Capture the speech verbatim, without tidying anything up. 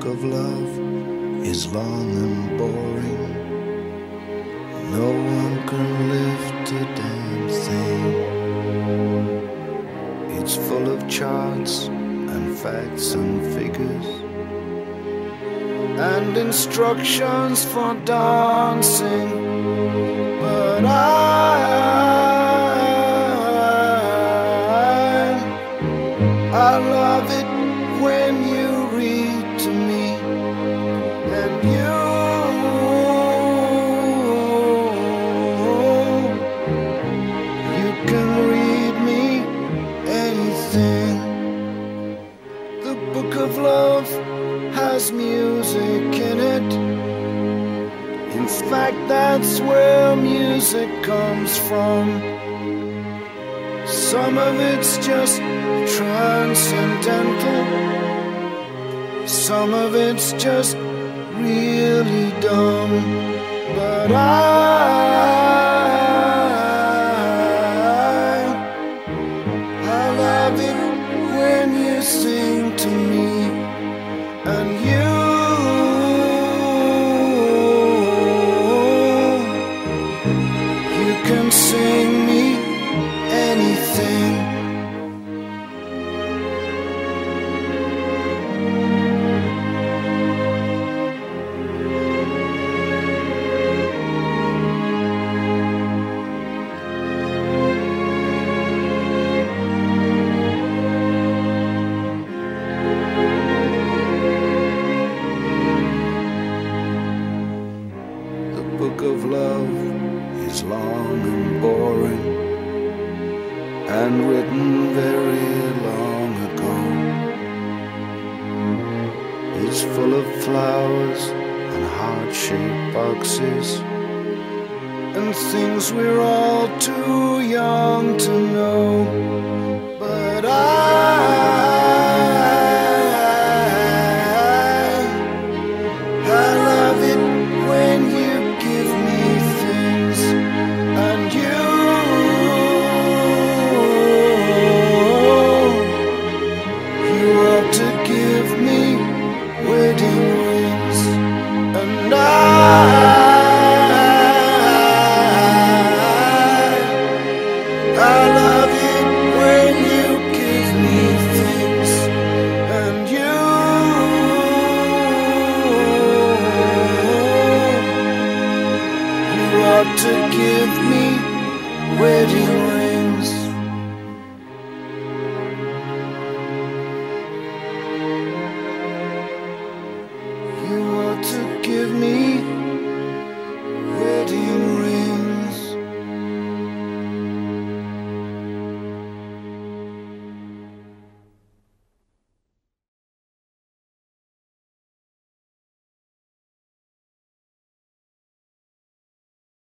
book of love is long and boring. No one can lift a damn thing. It's full of charts and facts and figures and instructions for dancing. But I, I love it when you read to me, and you, you can read me anything. The book of love has music in it. In fact, that's where music comes from. Some of it's just transcendental, some of it's just really dumb. But I, I love it when you sing to me, and you, you can sing me anything. The book of love is long and boring, and written very long ago. It's full of flowers and heart-shaped boxes and things we're all too young to know. But I